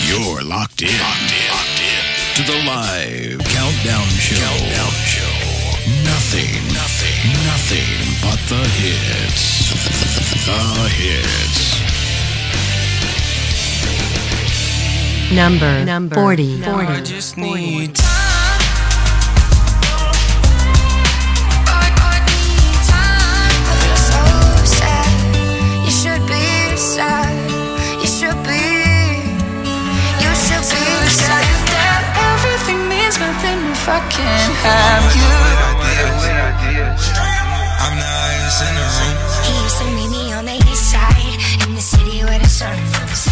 You're locked in to the live countdown show. Nothing but the hits. The hits. Number 40. I just need if I can't have you. I'm the highest in the room. He used to meet me on the east side, in the city where the sun moves.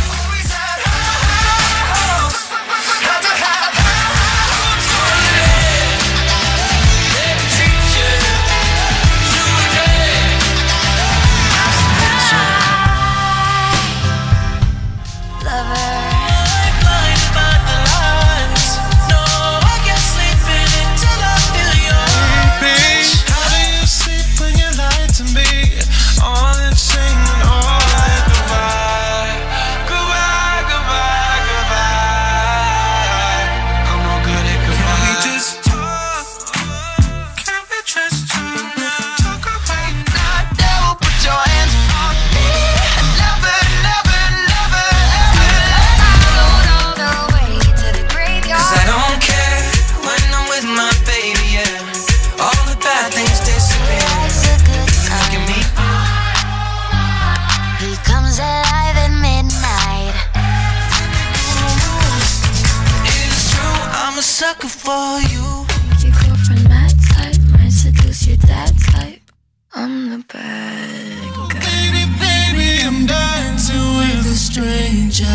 Sucker for you. Your girlfriend, my type, might seduce your dad type. I'm the bad guy. Baby, I'm dancing with a stranger.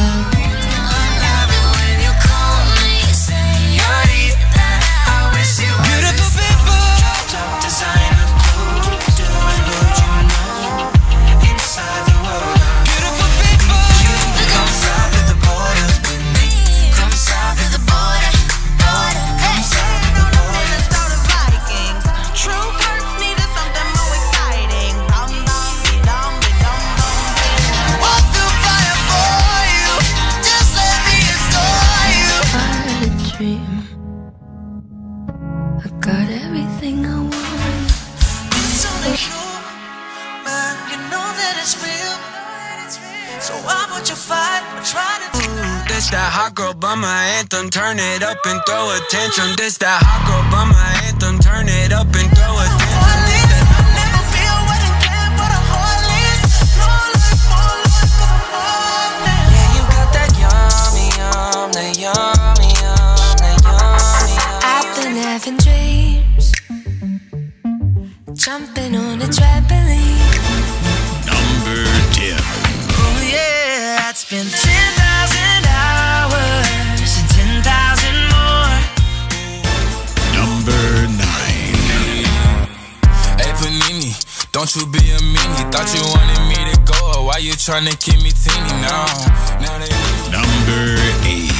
Beautiful people, top designer clothes, doing what you know inside the world. Beautiful people, come south of the border with me. Come south of the border. This that hot girl bummer anthem, turn it up and throw a tantrum. This that hot girl bummer anthem, turn it up and throw a tantrum. Yeah, you got that yummy, that yummy, that yummy. I've been having dreams, jumping on a trampoline. Number 10. Oh yeah, I'd spend 10,000 hours and 10,000 more. Number 9. Hey Panini, don't you be a meanie. Thought you wanted me to go, why you tryna keep me teeny now? Number 8.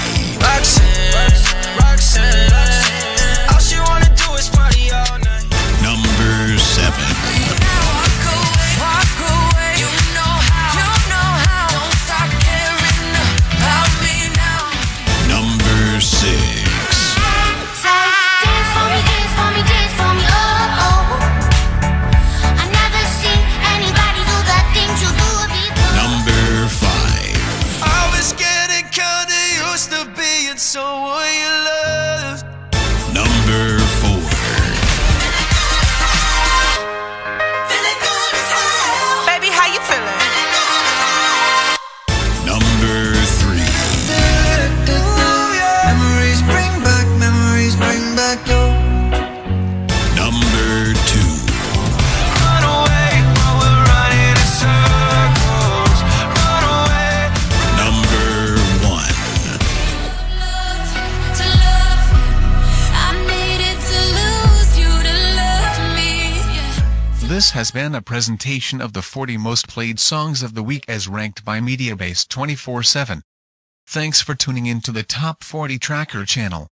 Roxanne, all she wanna do is party all night. Number 7. Walk away, you know how, don't start caring about me now. Number 6. Say, dance for me, dance for me, dance for me, oh, oh. I never seen anybody do the things you do before. Number 5. I was getting kinda used to being someone you loved. Number 4. Baby, how you feeling? Number 3. Memories bring back your. Number 2. Run away while we're running in circles. Run away. Number 1. To love you, I needed to lose you to love me. This has been a presentation of the 40 most played songs of the week as ranked by Mediabase 24/7. Thanks for tuning in to the Top 40 Tracker channel.